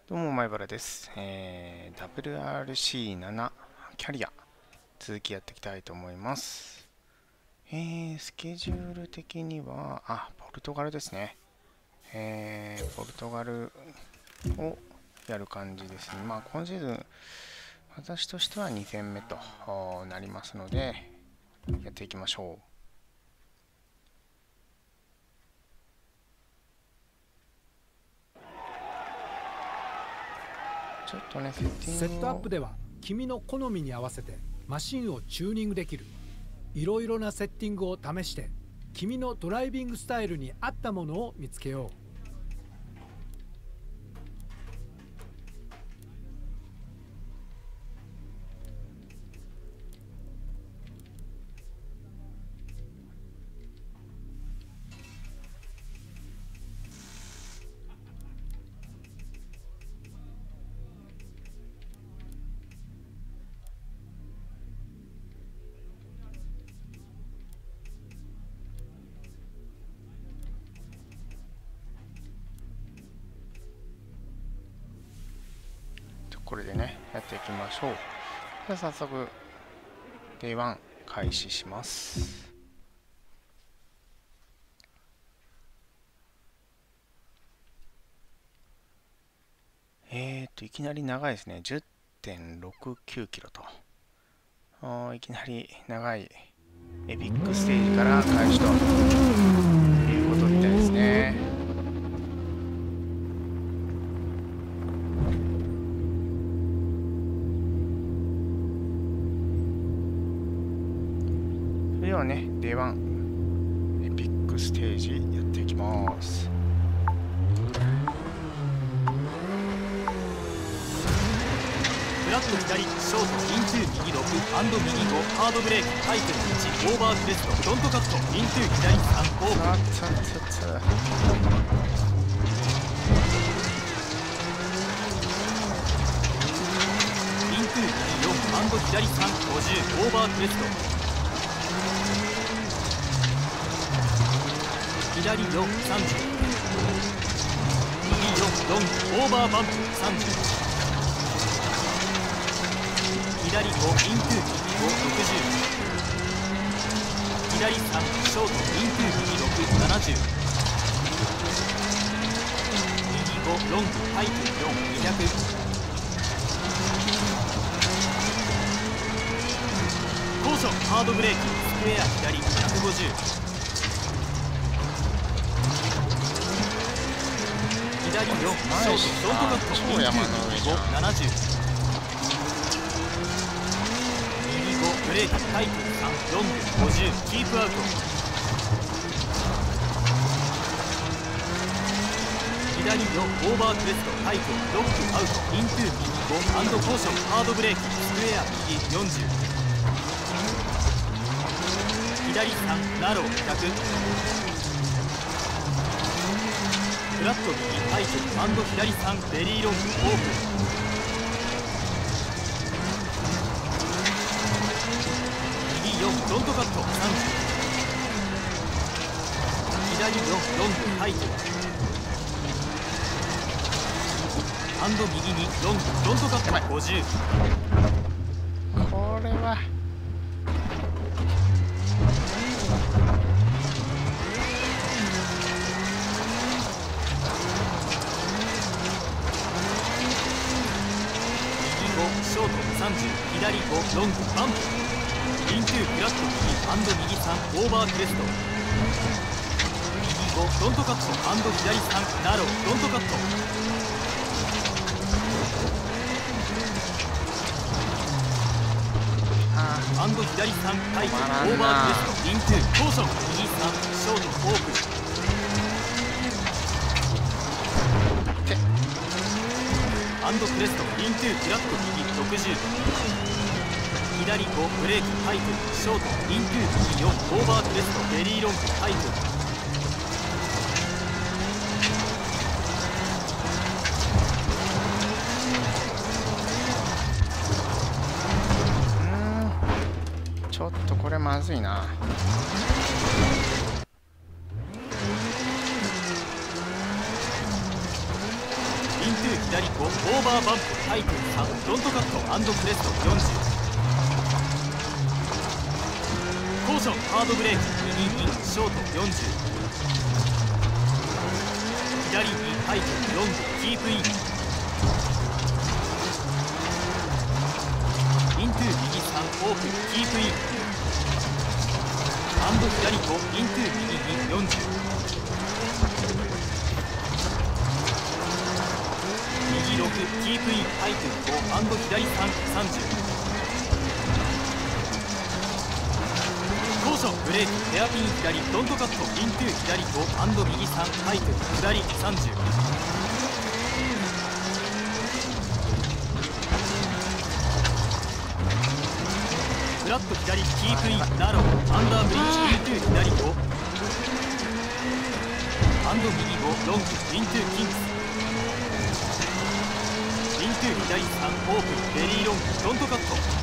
どうも、前原です。WRC7 キャリア、続きやっていきたいと思います。スケジュール的には、ポルトガルですね。ポルトガルをやる感じですね。今シーズン、私としては2戦目となりますので、やっていきましょう。ちょっとね、セットアップでは君の好みに合わせてマシンをチューニングできる。いろいろなセッティングを試して君のドライビングスタイルに合ったものを見つけよう。 これでね、やっていきましょう。では早速、Day 1開始します。いきなり長いですね。10.69 キロと。いきなり長いエピックステージから開始ということみたいですね。ではね、Day 1エピックステージやっていきます。 フラット左、ショート、イントゥー右6、ハンド右5、ハードブレーキ、タイトル1、オーバークレスト、フロントカット、イントゥー左3、オープン。イントゥー右4、ハンド左3、50、オーバークレスト。左4、30。右4、ロング、オーバーバンプ30。左5、イントゥー右5、60。左3、ショート、イントゥー右6、70。右5、ロング、ハイト4、200。高所、ハードブレーキ、スクエア左、150。左4、ショート、ショートカット、イントゥー右5、70。ブレーキ、タイトル3、ロング、50、キープアウト。左4、オーバークレスト、タイトル、ロック、アウト、イントゥー右5、ハンドコーション、ハードブレーキ、スクエア右40。左3、ナロー100。フラット右、タイトル、ハンド左3、ベリーロング、オープン。フロントカット30。左4、ロング、タイト。ハンド右にロング、フロントカット50。 これは右5、ショート30。左5、ロング、バンプ。イントゥーフラット右、ハンド右3、オーバークレスト。右5、フロントカット、ハンド左3、ナロー、フロントカット。ハンド左3、タイト、オーバークレスト、イントゥー、コーション、右3、ショート、オープン。ハンドクレスト、イントゥーフラット右60。左5、ブレーキ、タイトル、ショート、イントゥー右4、オーバークレスト、ベリーロング、タイトル。 ちょっとこれまずいな。 イントゥー左5オーバーバンプタイトル3フロントカットクレスト40コーションハードブレーキ右2ショート40左2タイトルロングキープインイントゥ右3オープンキープイン左5イントゥ右240右6キープインタイトル5左330コーションブレーキヘアピン左フロントカットイントゥ左5右3タイトル下り30フラット左キープインナローアンダーブリッジイントゥ左5右5ロングイントゥキングスイントゥ左3オープンベリーロングフロントカット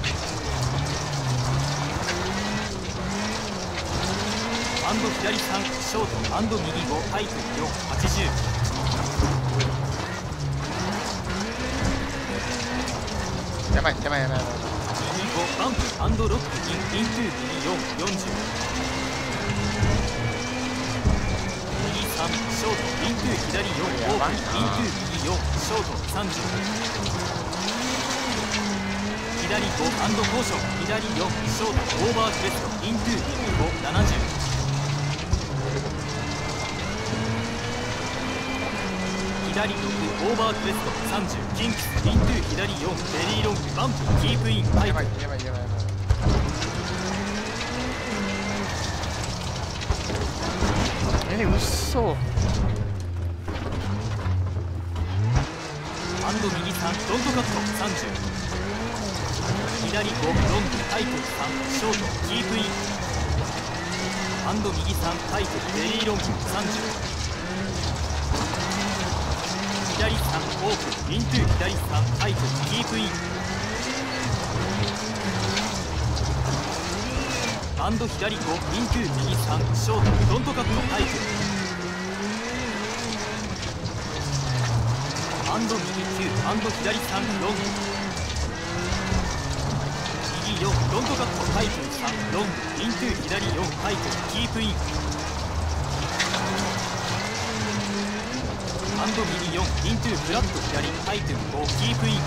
左3ショート右5タイトル480 やばいやばいやばいやばい。 右5バンプロックイントゥ右440右3ショートイントゥ左4オープンイントゥ右4ショート30左5コーション左4ショートオーバークレストイントゥ右570左6オーバークレスト30キンクスイントゥ左4ベリーロングバンプキープインタイトルやばいやばいやばい。うっそ。 右3フロントカット30左5ロングタイトル3ショートキープイン右3タイトルベリーロング30左3オープンイントゥ左3タイトルキープイン左5イントゥ右3ショートフロントカットタイトル右9左3ロング右4フロントカットタイトル3ロングイントゥ左4タイトルキープイン右4イントゥフラット左タイトル5キープイン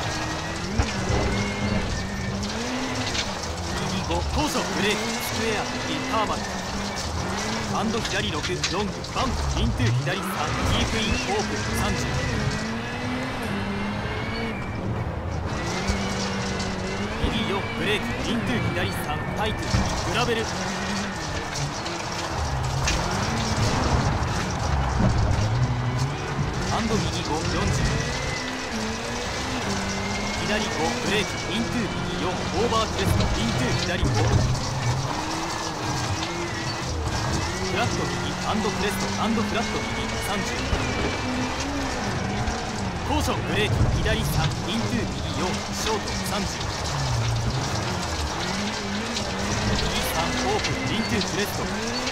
右5コーションブレーキスクエア右ターマル左6ロングバンプイントゥ左3キープインオープン30右4ブレーキイントゥ左3タイトルグラベル右540左5ブレーキイントゥ右4オーバークレストイントゥ左5フラット右クレストフラット右30コーションブレーキ左3イントゥ右4ショート30右3オープンイントゥクレスト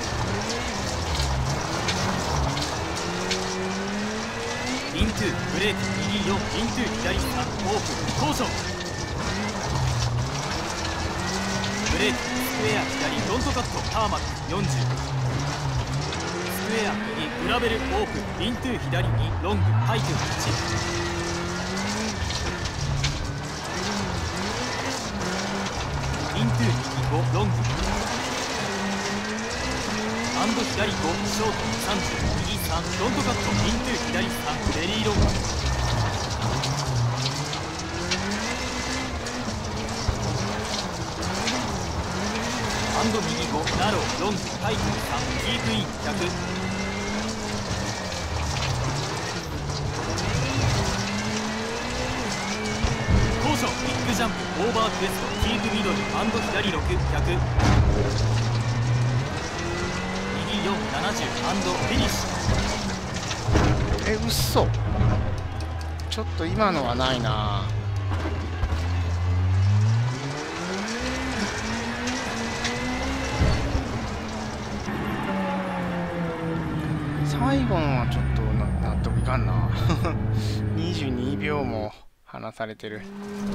イントゥブレーキ右4イントゥ左3オープンコーションブレーキスクエア左フロントカットターマック40スクエア右グラベルオープンイントゥ左2ロングタイトル1イントゥ右5ロング左5ショート30右3フロントカットイントゥ左3ベリーロング右5ナローロングタイトル3キープイン100コーションビッグジャンプオーバークレストキープミドル左6100右470フィニッシうっそ。ちょっと今のはないな。最後のはちょっと納得いかかんな22秒も離されてる。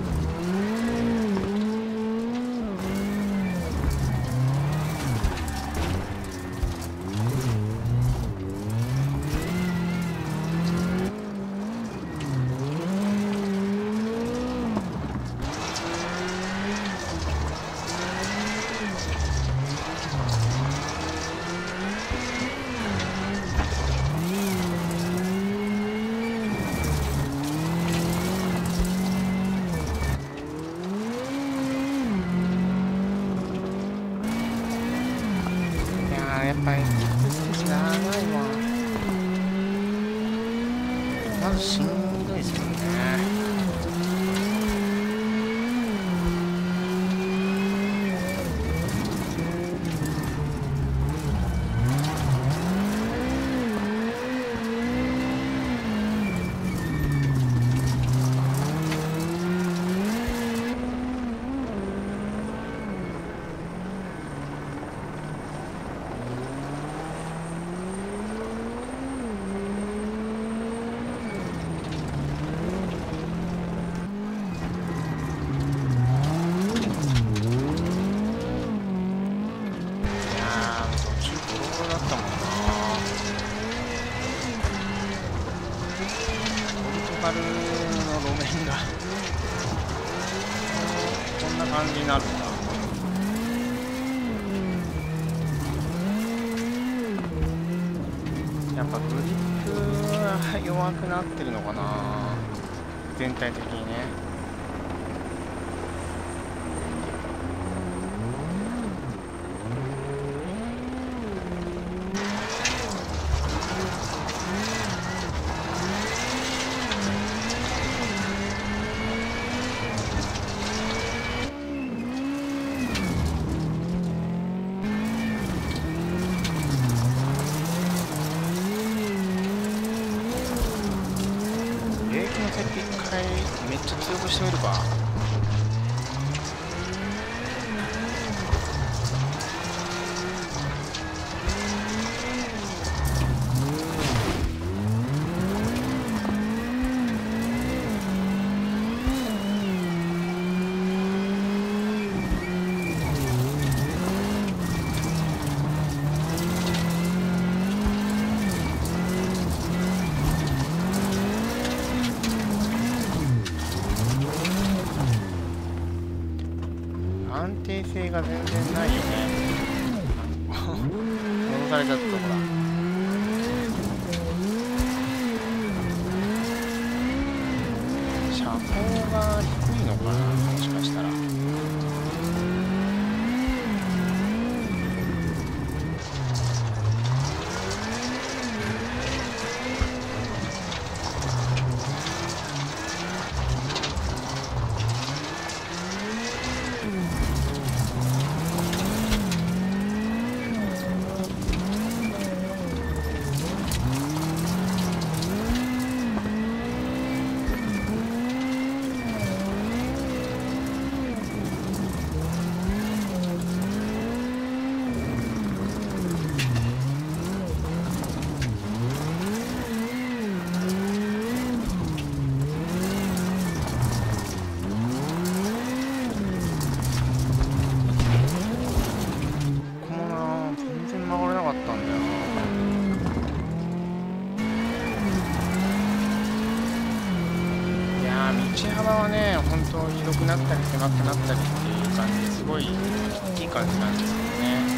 やっぱり少し長いわ。まずしんどいですよね。ポルトガルの路面がこんな感じになるんだ。やっぱグリップが弱くなってるのかな、全体的にね。めっちゃ強くしてみるか。安定性が全然ないよね。戻されちゃったほら。車高が低いのかな、もしかしたら。道幅はね、本当に広くなったり狭くなったりっていう感じですごいいい感じなんですけどね。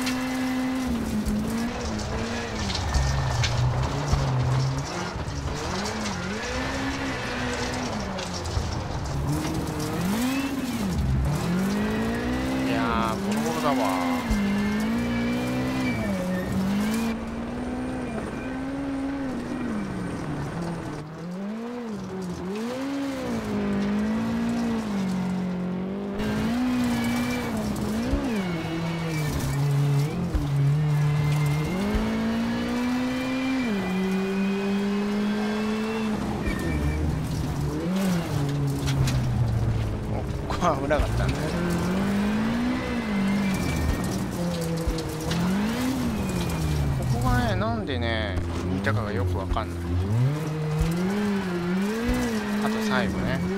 いやー、ボロボロだわ。危なかったんだよ。ここがね、なんでね、似たかがよくわかんない。 あと最後ね。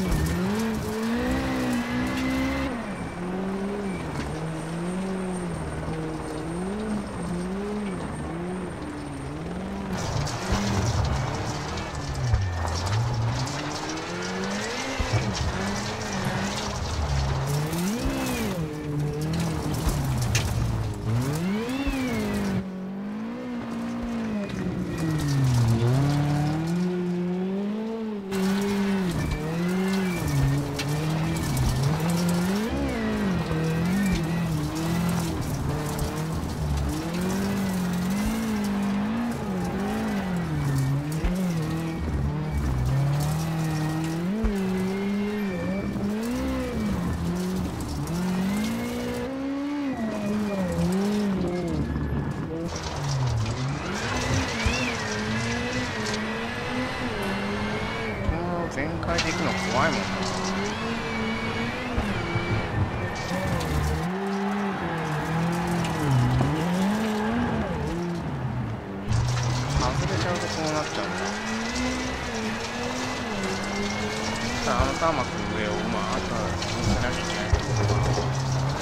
全開で行くの怖いもんな。外れちゃうとこうなっちゃうんだ。さあ、ターマックの上をあとは乗せなきゃいけないところが。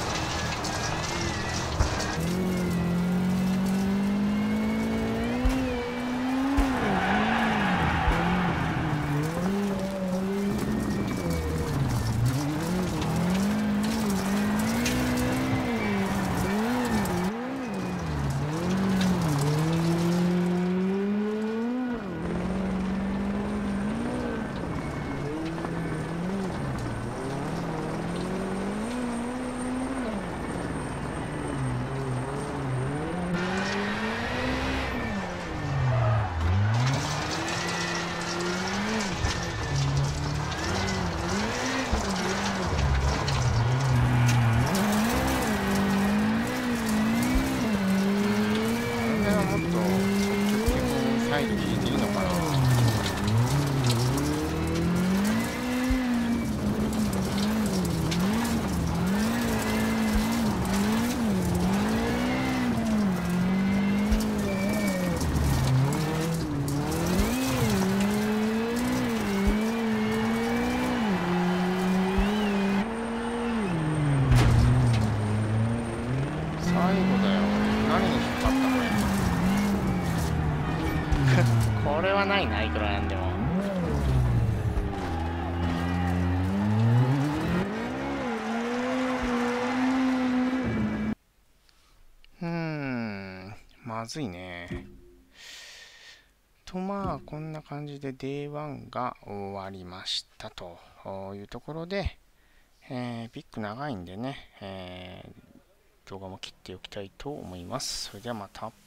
サイド引いていいのかな。最後だよ。何に引っ張ったこれ。これはないな、いくらなんでも。まずいね。まあこんな感じで Day1 が終わりましたというところで、ピック長いんでね、動画も切っておきたいと思います。それではまた。